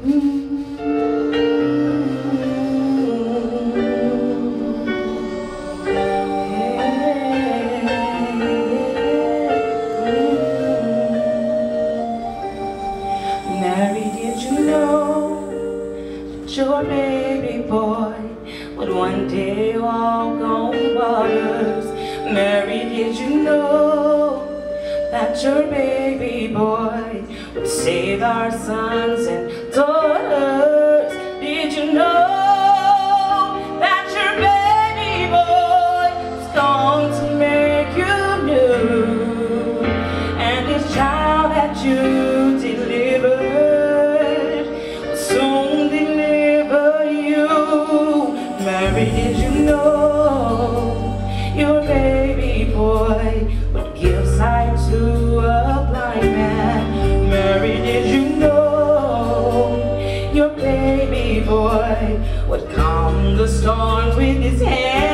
Mary, did you know that your baby boy would one day walk on waters? Mary, did you know that your baby boy would save our sons and daughters? Did you know that your baby boy is going to make you new? And this child that you delivered will soon deliver you. Mary, did you know your baby boy would give sight to a blind man? Mary, did you know your baby boy would calm the storms with his hand?